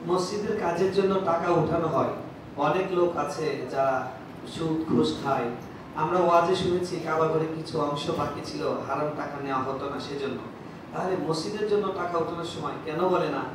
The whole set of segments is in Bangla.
মসজিদের কাজের জন্য টাকা উঠানো হয়, অনেক লোক আছে যারা সুদ ঘুষ খায়। আমরা ওয়াজে শুনেছি কাবা ঘরে কিছু অংশ বাকি ছিল, হারাম টাকা নেওয়া হতো না সেজন্য। তাহলে মসজিদের জন্য টাকা উঠানোর সময় কেন বলে না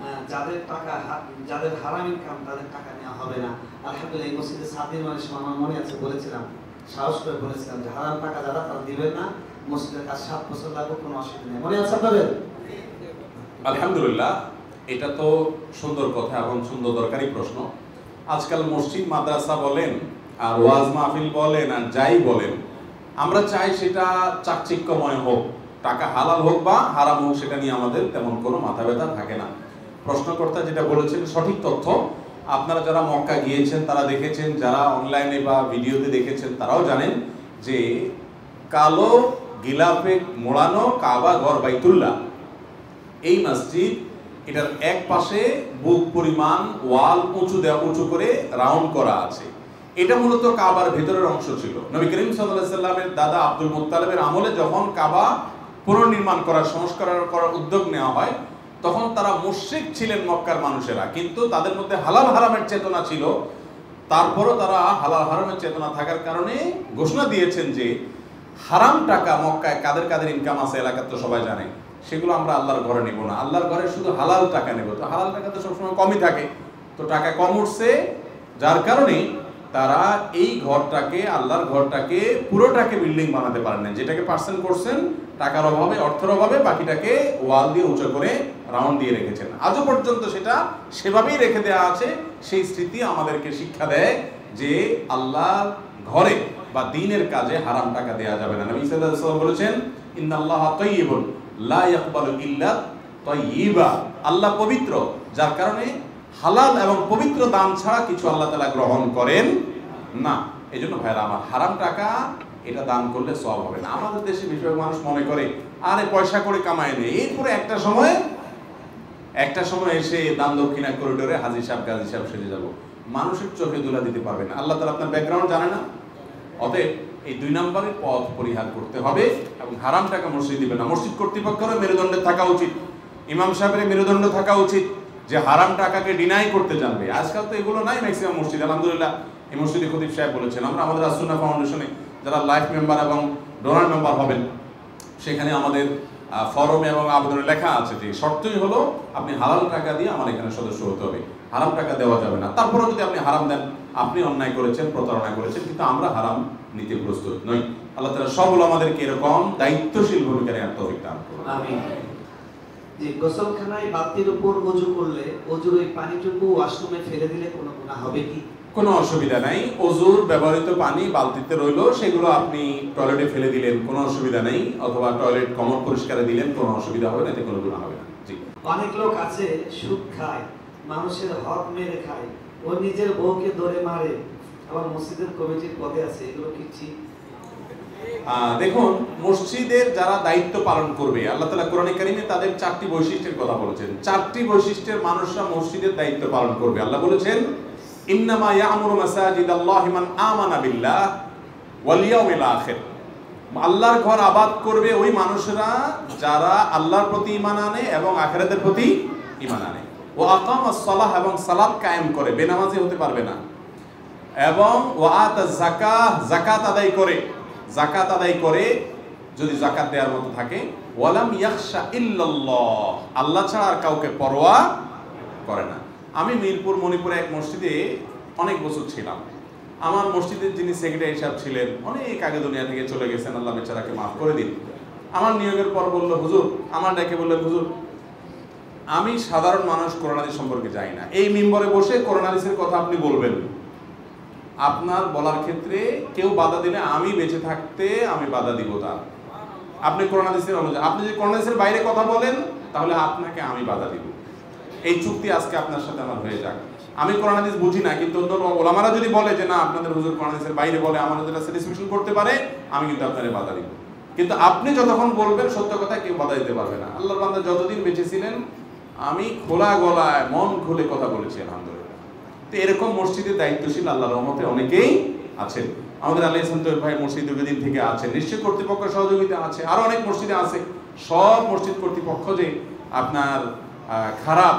যাদের হারাম ইনকাম তাদের টাকা নেওয়া হবে না? আলহামদুলিল্লাহ এই মসজিদের সাদির মানুষ আমার মনে আছে, বলেছিলাম, সাহস করে বলেছিলাম যে হারাম টাকা যারা তারা দিবেন না, মসজিদের কাজ 7 বছর লাগবে, কোনো অসুবিধা নেই। মনে আছে আপনাদের? আলহামদুলিল্লাহ, এটা তো সুন্দর কথা এবং সুন্দর দরকারি প্রশ্ন। আজকাল মসজিদ মাদ্রাসা বলেন আর ওয়াজ মাহফিল বলেন আর যাই বলেন, আমরা চাই সেটা চাকচিক্যময় হোক, টাকা হালাল হোক বা হারাম হোক, সেটা নিয়ে আমাদের তেমন কোনো মাথা ব্যথা থাকে না। প্রশ্নকর্তা যেটা বলেছেন সঠিক তথ্য। আপনারা যারা মক্কা গিয়েছেন তারা দেখেছেন, যারা অনলাইনে বা ভিডিওতে দেখেছেন তারাও জানেন যে কালো গিলাফে মোড়ানো কাবা ঘর বাইতুল্লাহ, এই মসজিদ, এটার এক পাশে বুক পরিমাণ ওয়াল উঁচু করে রাউন্ড করা আছে। এটা মূলত কাবার ভেতরের অংশ ছিল। নবী করিম সাল্লাল্লাহু আলাইহি সাল্লামের দাদা আব্দুল মুত্তালিবের আমলে যখন কাবা পুনর্নির্মাণ করার সংস্কার করার উদ্যোগ নেওয়া হয়, তখন তারা মুশরিক ছিলেন মক্কার মানুষেরা, কিন্তু তাদের মধ্যে হালাল হারামের চেতনা ছিল। তারপরও তারা হালাল হারামের চেতনা থাকার কারণে ঘোষণা দিয়েছেন যে হারাম টাকা মক্কায় কাদের কাদের ইনকাম আছে এলাকার তো সবাই জানে, সেগুলো আমরা আল্লাহর ঘরে নেব না, আল্লাহর ঘরে শুধু হালাল টাকা নেব। তো হালাল টাকা তো সবসময় কমই থাকে, তো টাকা কম উঠছে, যার কারণে তারা এই ঘরটাকে, আল্লাহর ঘরটাকে পুরোটাকে বিল্ডিং বানাতে পারেন না। যেটাকে পার্সেন্ট করছেন টাকার অভাবে, অর্থের অভাবে, বাকিটাকে ওয়াল দিয়ে উঁচু করে রাউন্ড দিয়ে রেখেছেন। আজও পর্যন্ত সেটা সেভাবেই রেখে দেওয়া আছে। সেই স্মৃতি আমাদেরকে শিক্ষা দেয় যে আল্লাহর ঘরে বা দ্বীনের কাজে হারাম টাকা দেওয়া যাবে না। নবী সাল্লাল্লাহু আলাইহি ওয়াসাল্লাম বলেছেন, ইন্নাল্লাহা তাইয়্যিবুন লা ইয়াকবালু ইল্লা তাইয়্যিবা, আল্লাহ পবিত্র, যার কারণে হালাল এবং পবিত্র দান ছাড়া কিছু আল্লাহ তাআলা গ্রহণ করেন না। এজন্য ভাইরা আমার, হারাম টাকা এটা দান করলে সওয়াব হবে না। আমাদের দেশে বেশিরভাগ মানুষ মনে করে আরে পয়সা করে কামায় নেই, এরপরে একটা সময় এসে দান দক্ষিণা করিডোরে হাজী সাহেব গাজী সাহেব সেজে যাব, মানুষের চোখে ধুলা দিতে পারবে না। আল্লাহ তাআলা আপনার ব্যাকগ্রাউন্ড জানে না। অতএব এই 2 নম্বরের পথ পরিহার করতে হবে এবং হারাম টাকা মসজিদ দিবে না। মসজিদ কর্তৃপক্ষের মেরুদণ্ডে থাকা উচিত, ইমাম সাহেবের মেরুদণ্ড থাকা উচিত যে হারাম টাকাকে ডিনাই করতে জানবে। আজকাল তো এগুলো নাই ম্যাক্সিমাম মসজিদ। আলহামদুলিল্লাহ এই মসজিদে খতিব সাহেব বলেছেন, আমরা আমাদের আসুন্নাহ ফাউন্ডেশনে যারা লাইফ মেম্বার এবং ডোনার মেম্বার হবেন, সেখানে আমাদের ফরমে এবং আবেদনে লেখা আছে যে শর্তই হলো আপনি হালাল টাকা দিয়ে আমার এখানে সদস্য হতে হবে, হারাম টাকা দেওয়া যাবে না। তারপরেও যদি আপনি হারাম দেন, আপনি অন্যায় করেছেন, প্রতারণা করেছেন, কিন্তু আমরা হারাম নিতে প্রস্তুত নই। আল্লাহ তাআলা সবগুলো আমাদেরকে এরকম দায়িত্বশীল ভূমিকা নেওয়ার তৌফিক দান করুন। আমিন। যে গোসলখানায় বাতির উপর ওযু করলে ওযুর ওই পানিটুকু ওয়াশরুমে ফেলে দিলে কোনো গুনাহ হবে কি? কোনো অসুবিধা নাই। ওযুর ব্যবহৃত পানি বালতিতে রইলো, সেগুলো আপনি টয়লেটে ফেলে দিলেন, কোনো অসুবিধা নেই, অথবা টয়লেট কমন পরিষ্কারে দিলেন, কোনো অসুবিধা হবে না, এতে কোনো গুনাহ হবে না। জি। অনেক লোক আছে সুদ খায়, মানুষের হক মেরে খায়, ও নিজের বউকে ধরে মারে, আবার মসজিদের কমিটির পদে আছে, এগুলো কি ঠিক? দেখুন, মসজিদের যারা দায়িত্ব পালন করবে, আল্লাহ তাআলা কোরআনে কারীমে তাদের 4টি বৈশিষ্ট্যের কথা বলেছেন। 4টি বৈশিষ্ট্যের মানুষরা মসজিদের দায়িত্ব পালন করবে। আল্লাহ বলেছেন, ইন্নামা ইয়া'মুরু মাসাজিদাল্লাহি মান আমানা বিল্লাহ ওয়াল ইয়াউমিল আখির, আল্লাহর ঘর আবাদ করবে ওই মানুষরা যারা আল্লাহর প্রতি ঈমান আনে এবং আখিরাতের প্রতি ঈমান আনে। ওয়া আকামাস সালাহ, এবং সালাত কায়েম করে, বেনামাজি হতে পারবে না, এবং ওয়া আতাজ যাকাহ, যাকাত আদায় করে, যাকাত আদায় করে যদি যাকাত দেওয়ার মতো থাকে, ওয়ালাম ইয়াখশা ইল্লাল্লাহ, আল্লাহ ছাড়া আর কাউকে পরোয়া করে না। আমি মিরপুর মণিপুরে এক মসজিদে অনেক বছর ছিলাম। আমার মসজিদের যিনি সেক্রেটারি সাহেব ছিলেন, অনেক আগে দুনিয়া থেকে চলে গেছেন, আল্লাহ বেচারাকে মাফ করে দিন। আমার নিয়োগের পর বললো, হুজুর, আমার ডেকে বললেন, হুজুর আমি সাধারণ মানুষ, কোরআন হাদিস সম্পর্কে জানি না, এই মিম্বরে বসে কোরআন হাদিসের কথা আপনি বলবেন, আপনার বলার ক্ষেত্রে কেউ বাধা দিলে আমি বেঁচে থাকতে আমি বাধা দিব তার। আপনি কোরআন হাদিসের অনুযায়ী, আপনি যদি কোরআন হাদিসের বাইরে কথা বলেন তাহলে আপনাকে আমি বাধা দিব। এই চুক্তি আজকে আপনার সাথে আমার হয়ে যাক। আমি কোরআন হাদিস বুঝি না, কিন্তু অন্য ওলামারা যদি বলে যে না আপনাদের হুজুর কোরআন হাদিসের বাইরে বলে, আমাদের যেটা স্যাটিসফ্যাকশন করতে পারে, আমি কিন্তু আপনারে বাধা দিব। কিন্তু আপনি যতক্ষণ বলবেন সত্য কথা, কেউ বাধা দিতে পারবে না। আল্লাহর বান্দা যতদিন বেঁচে ছিলেন আমি খোলা গলায় মন খুলে কথা বলেছি, আলহামদুলিল্লাহ। তো এরকম মসজিদের দায়িত্বশীল আল্লাহর রহমতে অনেকেই আছেন। আমাদের আলী হাসান তৈয়ব ভাই মসজিদ দীর্ঘদিন থেকে আছেন, নিশ্চয় কর্তৃপক্ষ সহযোগিতা আছে, আরো অনেক মসজিদে আছে। সব মসজিদ কর্তৃপক্ষ যে আপনার খারাপ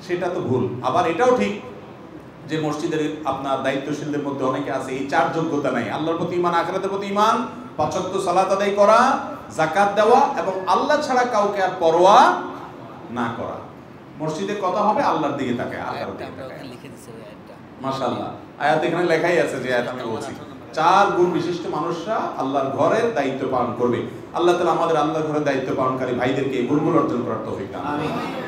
সেটা তো ভুল। আবার এটাও ঠিক যে মসজিদের আপনার দায়িত্বশীলদের মধ্যে অনেকে আছে এই চার যোগ্যতা নাই, আল্লাহর প্রতি ঈমান, আখিরাতের প্রতি ঈমান, ৫ ওয়াক্ত সালাত আদায় করা, যাকাত দেওয়া এবং আল্লাহ ছাড়া কাউকে আর পরোয়া না করা। মসজিদে কথা হবে আল্লাহর দিকে তাকায়, আর কারো দিকে তাকায়। মাশাআল্লাহ, আয়াত এখানে লেখাই আছে যে আয়াত আমি বলছি, 4 গুণ বিশিষ্ট মানুষরা আল্লাহর ঘরের দায়িত্ব পালন করবে। আল্লাহ তাআলা আমাদের আল্লাহর ঘরের দায়িত্ব পালনকারী ভাইদেরকে এই গুণগুলো অর্জন করার তৌফিক দান করুন। আমিন।